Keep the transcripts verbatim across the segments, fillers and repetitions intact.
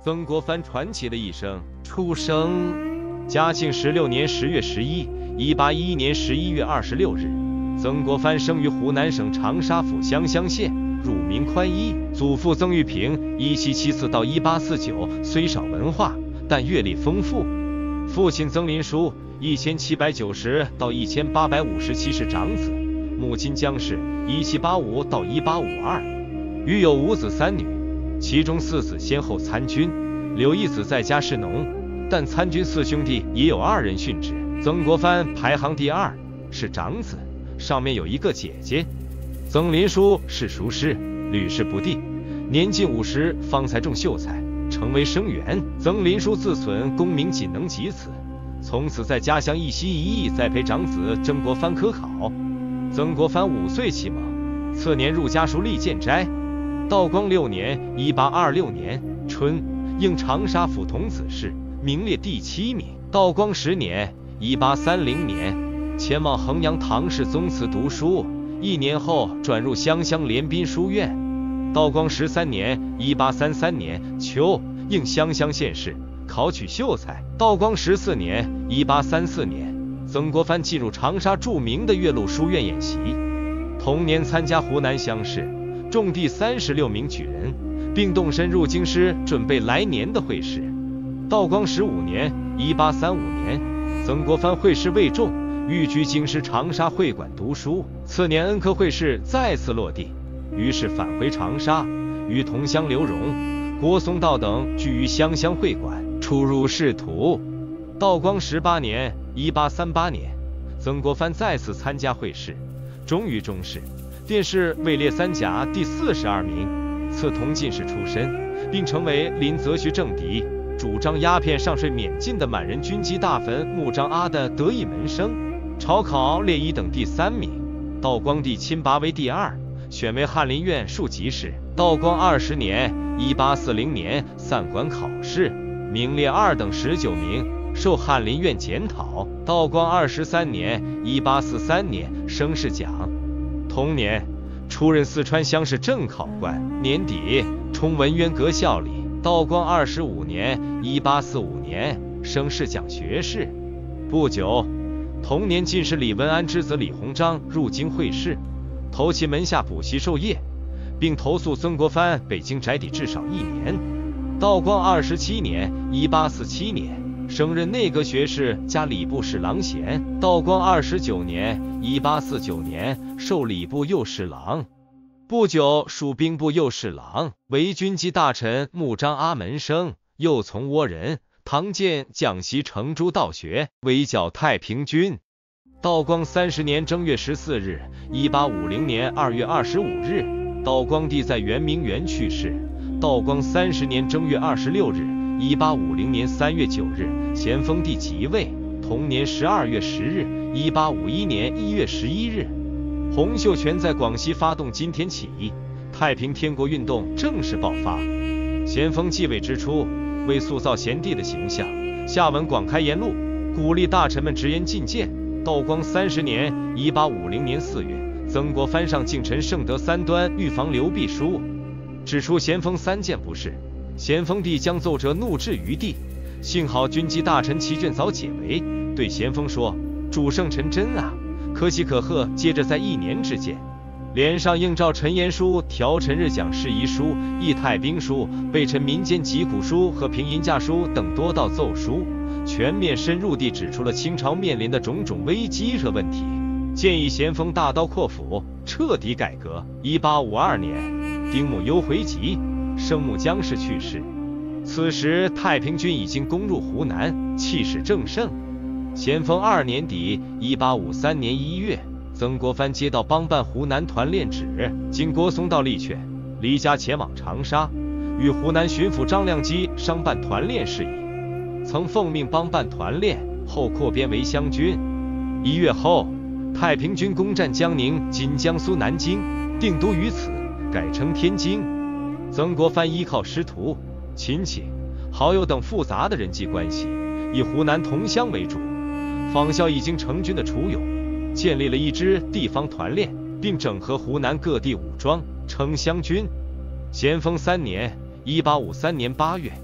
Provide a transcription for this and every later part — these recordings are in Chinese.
曾国藩传奇的一生。出生嘉庆十六年十月十一，一八一一年十一月二十六日，曾国藩生于湖南省长沙府湘乡县，乳名宽一。祖父曾玉平，一七七四到一八四九，虽少文化，但阅历丰富。父亲曾林书，一千七百九十到一千八百五十七是长子。母亲江氏，一七八五到一八五二，育有五子三女，其中四子先后参军，留一子在家侍农。但参军四兄弟也有二人殉职，曾国藩排行第二，是长子，上面有一个姐姐。曾林书是塾师，屡试不第，年近五十方才中秀才，成为生员。曾林书自忖功名仅能及此，从此在家乡一心一意栽培长子曾国藩科考。曾国藩五岁启蒙，次年入家塾立建斋。道光六年（一八二六年）春，应长沙府童子试，名列第七名。道光十年（一八三零年）前往衡阳唐氏宗祠读书，一年后转入湘乡联宾书院。道光十三年（一八三三年）秋，应湘乡县试，考取秀才。道光十四年（一八三四年）曾国藩进入长沙著名的岳麓书院演习，同年参加湖南乡试，中第三十六名举人，并动身入京师准备来年的会试。道光十五年（一八三五年）曾国藩会试未中，寓居京师长沙会馆读书。次年恩科会试再次落地，于是返回长沙，与同乡刘荣、郭松道等聚于湘乡会馆，出入仕途。道光十八年（一八三八年）曾国藩再次参加会试，终于中试，殿试位列三甲第四十二名，赐同进士出身，并成为临泽徐政敌，主张鸦片上税免进的满人军机大坟穆彰阿的得意门生。朝考列一等第三名，道光帝亲拔为第二，选为翰林院庶吉士。道光二十年（一八四零年）散馆考试，名列二等十九名，受翰林院检讨。道光二十三年（一八四三年）升士奖。同年，出任四川乡试正考官。年底，充文渊阁效力。道光二十五年（一八四五年）升士奖学士。不久，同年进士李文安之子李鸿章入京会试，投其门下补习授业，并投诉曾国藩北京宅邸至少一年。道光二十七年（一八四七年）升任内阁学士加礼部侍郎衔。道光二十九年（一八四九年）授礼部右侍郎。不久署兵部右侍郎，为军机大臣穆彰阿门生，右从倭人。唐建讲习程朱道学，围剿太平军。道光三十年正月十四日（一八五零年二月二十五日）道光帝在圆明园去世。道光三十年正月二十六日（一八五零年三月九日）咸丰帝即位。同年十二月十日（一八五一年一月十一日）洪秀全在广西发动金田起义，太平天国运动正式爆发。咸丰继位之初，为塑造贤帝的形象，下文广开言路，鼓励大臣们直言进谏。道光三十年（一八五零年四月）曾国藩上敬臣圣德三端预防刘弼书，指出咸丰三件不是。咸丰帝将奏折怒斥于地，幸好军机大臣齐卷早解围，对咸丰说：“主圣臣真啊，可喜可贺。”接着在一年之间，连上应召陈言书、调陈日讲事宜书、议太兵书、备陈民间疾苦书和平银价书等多道奏书，全面深入地指出了清朝面临的种种危机和问题，建议咸丰大刀阔斧，彻底改革。一八五二年，丁母忧回籍，生母江氏去世。此时太平军已经攻入湖南，气势正盛。咸丰二年底（一八五三年一月），曾国藩接到帮办湖南团练旨，经郭松道力劝，离家前往长沙，与湖南巡抚张亮基商办团练事宜。曾奉命帮办团练，后扩编为湘军。一月后，太平军攻占江宁（今江苏南京），定都于此，改称天津。曾国藩依靠师徒、亲戚、好友等复杂的人际关系，以湖南同乡为主，仿效已经成军的楚勇，建立了一支地方团练，并整合湖南各地武装，称湘军。咸丰三年（一八五三年八月），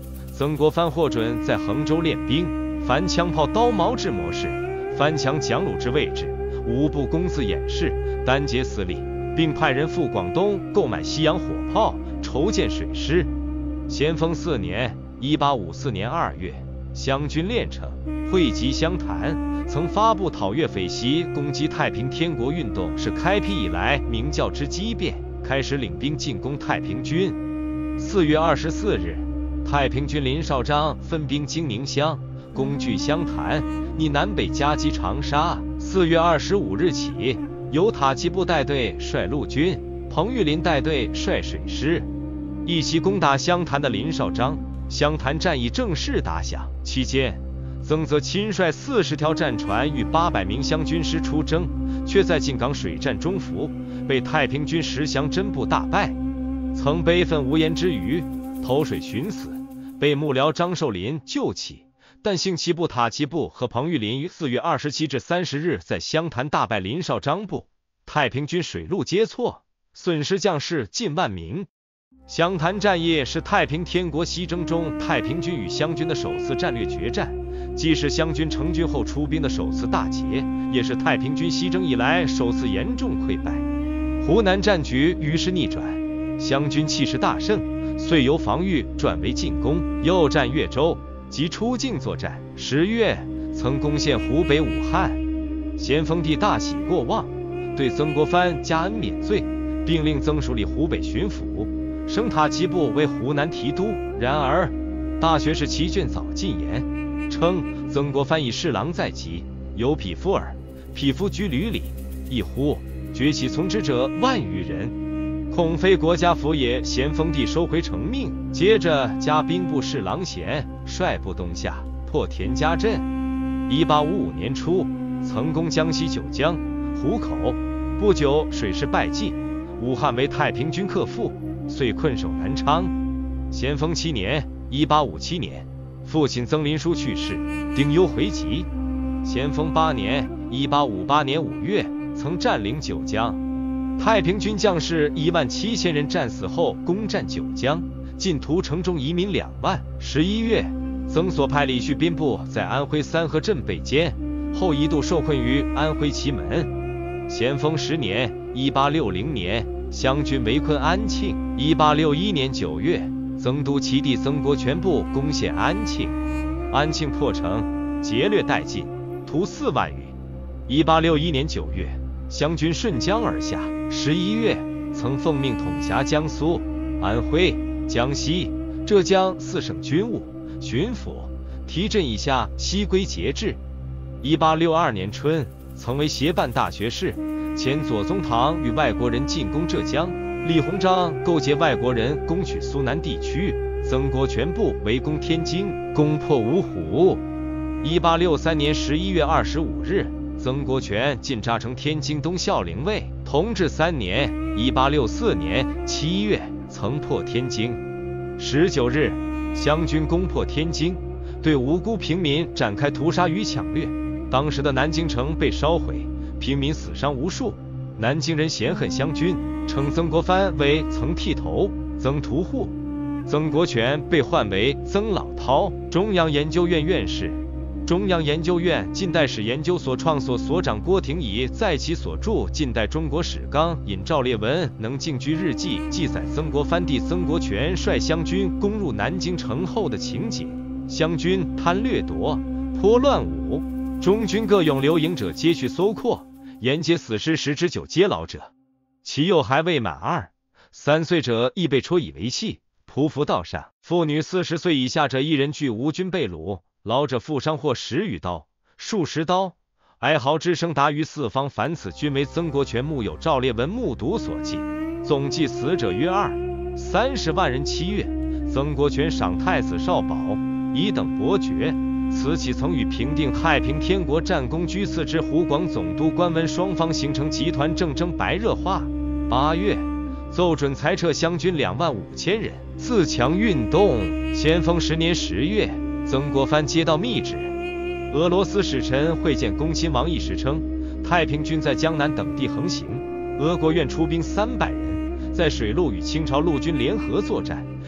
曾国藩获准在衡州练兵，凡枪炮刀矛制模式，翻墙讲弩之位置，无不公自演示，单节私利，并派人赴广东购买西洋火炮，筹建水师。咸丰四年（一八五四年二月），湘军练成，汇集湘潭，曾发布讨粤匪袭攻击太平天国运动是开辟以来明教之激变，开始领兵进攻太平军。四月二十四日，太平军林绍章分兵经宁乡，攻据湘潭，拟南北夹击长沙。四月二十五日起，由塔吉布带队率陆军，彭玉麟带队率水师，一起攻打湘潭的林绍章。湘潭战役正式打响，期间曾泽亲率四十条战船与八百名湘军师出征，却在进港水战中伏，被太平军石祥真部大败，曾悲愤无言之余投水寻死，被幕僚张寿林救起。但幸其部塔吉部和彭玉麟于四月二十七至三十日在湘潭大败林绍章部，太平军水陆皆挫，损失将士近万名。湘潭战役是太平天国西征中太平军与湘军的首次战略决战，既是湘军成军后出兵的首次大捷，也是太平军西征以来首次严重溃败。湖南战局于是逆转，湘军气势大盛，遂由防御转为进攻，又战越州及出境作战。十月曾攻陷湖北武汉。咸丰帝大喜过望，对曾国藩加恩免罪，并令曾署理湖北巡抚，升塔吉部为湖南提督。然而大学士齐卷早进言称，曾国藩以侍郎在即，有匹夫耳，匹夫居旅里，一呼崛起从之者万余人，恐非国家福也。咸丰帝收回成命，接着加兵部侍郎衔，率部东下，破田家镇。一八五五年初，曾攻江西九江、湖口，不久水师败绩，武汉为太平军克复，遂困守南昌。咸丰七年（一八五七年），父亲曾林书去世，丁忧回籍。咸丰八年（一八五八年）五月，曾占领九江。太平军将士一万七千人战死后，攻占九江，进屠城中移民两万。十一月，曾所派李旭兵部在安徽三河镇北坚，后一度受困于安徽祁门。咸丰十年（一八六零年），湘军围困安庆。一八六一年九月，曾督其弟曾国荃部攻陷安庆，安庆破城，劫掠殆尽，屠四万余。一八六一年九月，湘军顺江而下。十一月，曾奉命统辖江苏、安徽、江西、浙江四省军务，巡抚、提镇以下悉归节制。一八六二年春，曾为协办大学士，前左宗棠与外国人进攻浙江，李鸿章勾结外国人攻取苏南地区，曾国荃部围攻天津，攻破芜湖。一八六三年十一月二十五日，曾国荃进扎成天津东校陵尉。同治三年（一八六四年）七月，曾破天津。十九日，湘军攻破天津，对无辜平民展开屠杀与抢掠。当时的南京城被烧毁，平民死伤无数。南京人嫌恨湘军，称曾国藩为曾剃头、曾屠户。曾国荃被唤为曾老饕，中央研究院院士。中央研究院近代史研究所创所所长郭廷乙在其所著《近代中国史纲》引赵烈文能静居日记记载曾国藩弟曾国荃率湘军攻入南京城后的情景。湘军贪掠夺，颇乱舞，中军各勇留营者皆去搜括，沿街死尸十之九皆老者，其幼还未满二三岁者亦被戳以为器，匍匐道上。妇女四十岁以下者一人俱无军被掳，老者负伤或十余刀、数十刀，哀嚎之声达于四方。凡此均为曾国荃木有赵烈文目睹所记，总计死者约二三十万人。七月，曾国荃赏太子少保，以等伯爵。此起曾与平定太平天国战功居次之湖广总督关文双方形成集团政争白热化。八月，奏准裁撤湘军两万五千人，自强运动。咸丰十年十月，曾国藩接到密旨，俄罗斯使臣会见恭亲王一时称，太平军在江南等地横行，俄国愿出兵三百人，在水陆与清朝陆军联合作战，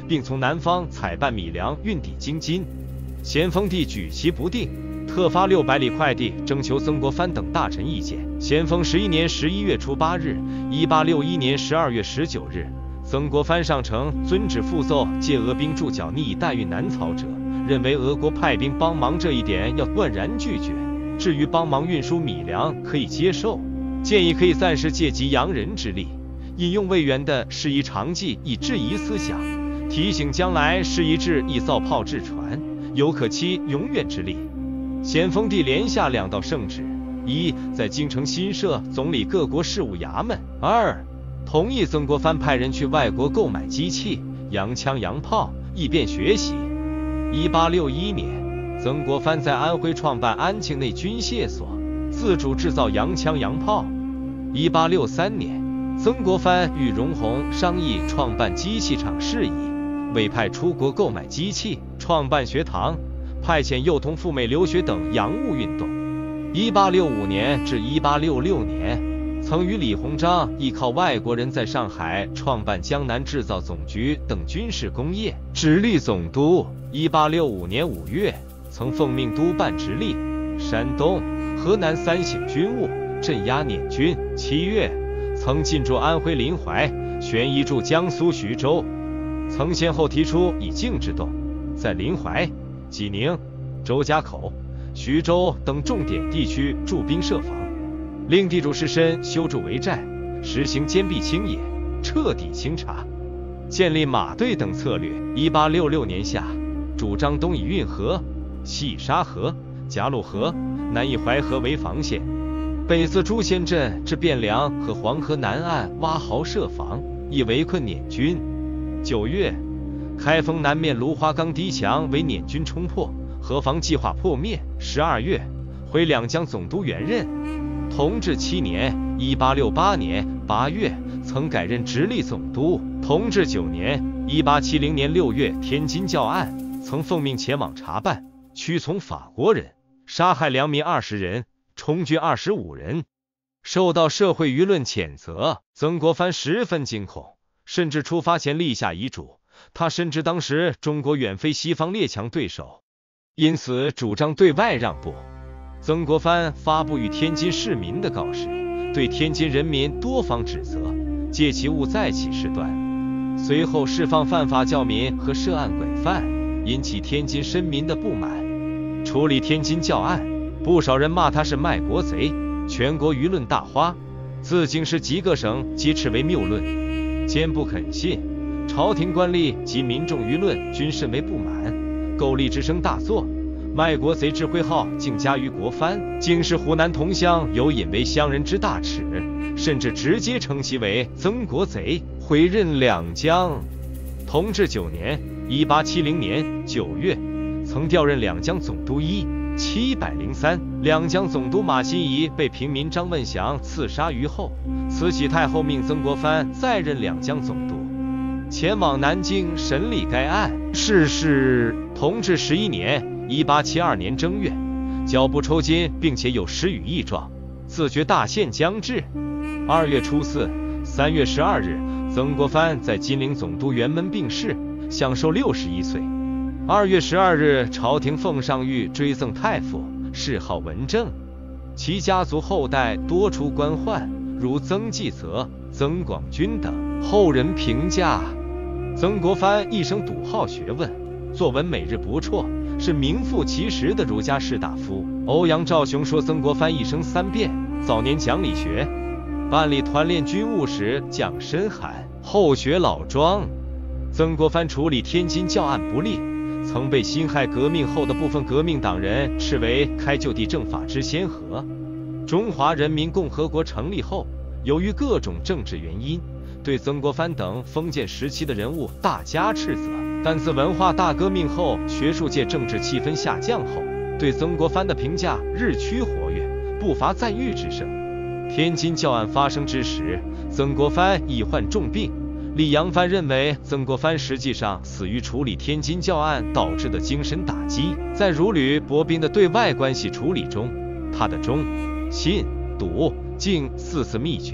并从南方采办米粮运抵京津。咸丰帝举棋不定，特发六百里快递征求曾国藩等大臣意见。咸丰十一年十一月初八日，一八六一年十二月十九日，曾国藩上呈遵旨复奏，借俄兵驻剿逆以代运南草者，认为俄国派兵帮忙这一点要断然拒绝。至于帮忙运输米粮可以接受，建议可以暂时借机洋人之力。引用魏源的适宜长计以制夷思想，提醒将来适宜制以造炮制船，有可期永远之力。咸丰帝连下两道圣旨：一，在京城新设总理各国事务衙门；二，同意曾国藩派人去外国购买机器、洋枪、洋炮，以便学习。一八六一年，曾国藩在安徽创办安庆内军械所，自主制造洋枪、洋炮。一八六三年，曾国藩与荣闳商议创办机器厂事宜，委派出国购买机器，创办学堂，派遣幼童赴美留学等洋务运动。一八六五年至一八六六年，曾与李鸿章依靠外国人在上海创办江南制造总局等军事工业，直隶总督。一八六五年五月，曾奉命督办直隶、山东、河南三省军务，镇压捻军。七月，曾进驻安徽临淮，旋移驻江苏徐州。曾先后提出以静制动，在临淮、济宁、周家口、徐州等重点地区驻兵设防，令地主士绅修筑围寨，实行坚壁清野，彻底清查，建立马队等策略。一八六六年夏，主张东以运河、西以沙河、夹路河、南以淮河为防线，北自朱仙镇至汴梁和黄河南岸挖壕设防，以围困捻军。九月，开封南面芦花岗堤墙为捻军冲破，河防计划破灭。十二月，回两江总督原任。同治七年（一八六八年）八月，曾改任直隶总督。同治九年（一八七零年）六月，天津教案，曾奉命前往查办，屈从法国人，杀害良民二十人，充军二十五人，受到社会舆论谴责。曾国藩十分惊恐，甚至出发前立下遗嘱。他深知当时中国远非西方列强对手，因此主张对外让步。曾国藩发布与天津市民的告示，对天津人民多方指责，借其勿再起事端。随后释放犯法教民和涉案拐犯，引起天津绅民的不满。处理天津教案，不少人骂他是卖国贼，全国舆论大哗，自京师及各省皆斥为谬论，坚不肯信。朝廷官吏及民众舆论均甚为不满，苟利之声大作，卖国贼之徽号竟加于国藩。京师湖南同乡有引为乡人之大耻，甚至直接称其为曾国贼，回任两江。同治九年（一八七零年）九月，曾调任两江总督一七百零三。两江总督马新贻被平民张问祥刺杀于后，慈禧太后命曾国藩再任两江总督，前往南京审理该案。逝世。同治十一年（一八七二年）正月，脚部抽筋，并且有失语异状，自觉大限将至。二月初四、三月十二日，曾国藩在金陵总督辕门病逝，享寿六十一岁。二月十二日，朝廷奉上谕追赠太傅，谥号文正。其家族后代多出官宦，如曾纪泽、曾广钧等。后人评价，曾国藩一生笃好学问，作文每日不辍，是名副其实的儒家士大夫。欧阳兆雄说曾国藩一生三变，早年讲理学，办理团练军务时讲深寒，后学老庄。曾国藩处理天津教案不力，曾被辛亥革命后的部分革命党人视为开就地正法之先河。中华人民共和国成立后，由于各种政治原因，对曾国藩等封建时期的人物大加斥责。但自文化大革命后，学术界政治气氛下降后，对曾国藩的评价日趋活跃，不乏赞誉之声。天津教案发生之时，曾国藩已患重病。李扬帆认为曾国藩实际上死于处理天津教案导致的精神打击。在如履薄冰的对外关系处理中，他的忠、信、笃、敬四次秘诀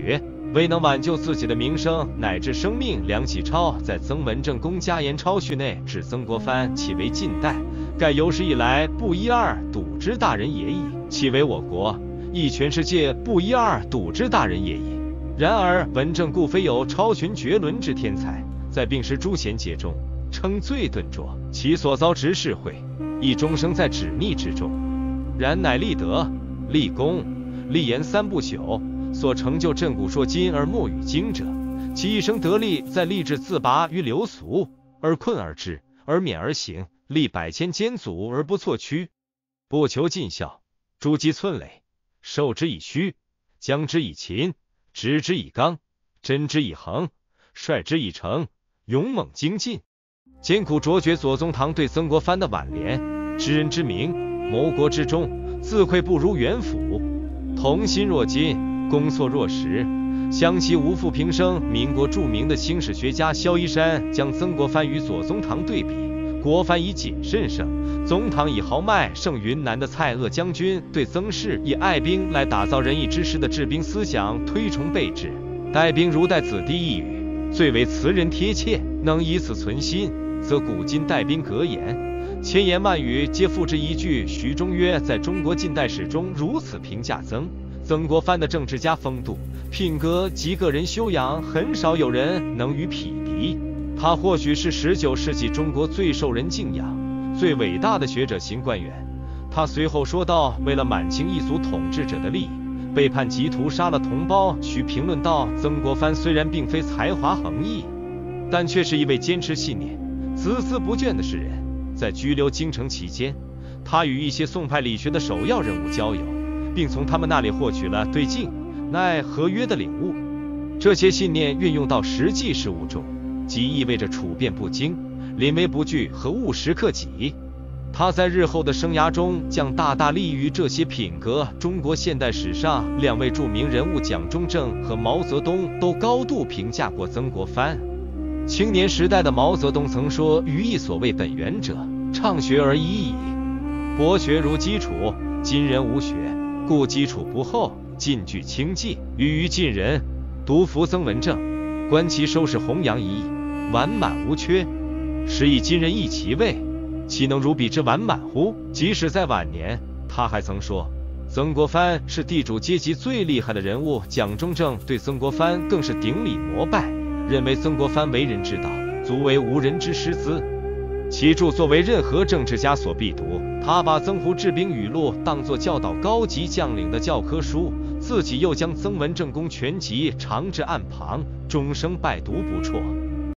未能挽救自己的名声乃至生命。梁启超在曾文正公家言抄序内指曾国藩其为近代，盖有史以来不一二睹之大人也矣，其为我国亦全世界不一二睹之大人也矣。然而文正固非有超群绝伦之天才，在病时诸贤节中称最顿拙，其所遭之事会亦终生在纸逆之中。然乃立德、立功、立言三不朽，所成就震古烁今而莫与经者，其一生得力在立志自拔于流俗，而困而知，而勉而行，立百千艰阻而不错屈，不求尽孝，诸积寸累，受之以虚，将之以勤，执之以刚，真之以恒，率之以诚，勇猛精进。艰苦卓绝左宗棠对曾国藩的挽联：知人之明，谋国之忠，自愧不如元辅，同心若金，攻错若石，相其无负平生。民国著名的兴史学家萧一山将曾国藩与左宗棠对比，国藩以谨慎胜，宗棠以豪迈胜。云南的蔡锷将军对曾氏以爱兵来打造仁义之师的治兵思想推崇备至，待兵如待子弟一语，最为词人贴切，能以此存心，则古今带兵格言，千言万语皆付之一句。徐中曰，在中国近代史中如此评价曾曾国藩的政治家风度、品格及个人修养，很少有人能与匹敌。他或许是十九世纪中国最受人敬仰、最伟大的学者型官员。他随后说道，为了满清一族统治者的利益，背叛及屠杀了同胞。徐评论道，曾国藩虽然并非才华横溢，但却是一位坚持信念、孜孜不倦的诗人。在居留京城期间，他与一些宋派理学的首要人物交友，并从他们那里获取了对敬、耐、和约的领悟。这些信念运用到实际事务中，即意味着处变不惊、临危不惧和务实克己。他在日后的生涯中将大大利于这些品格。中国现代史上两位著名人物蒋中正和毛泽东都高度评价过曾国藩。青年时代的毛泽东曾说，余亦所谓本源者，畅学而已矣。博学如基础，今人无学，故基础不厚，进具轻记。余于近人，独服曾文正，观其收拾弘扬一义，完满无缺，实以今人亦其位，岂能如彼之完满乎？即使在晚年，他还曾说，曾国藩是地主阶级最厉害的人物。蒋中正对曾国藩更是顶礼膜拜，认为曾国藩为人之道，足为无人之师资。其著作为任何政治家所必读。他把曾胡治兵语录当作教导高级将领的教科书，自己又将曾文正公全集藏至案旁，终生拜读不辍。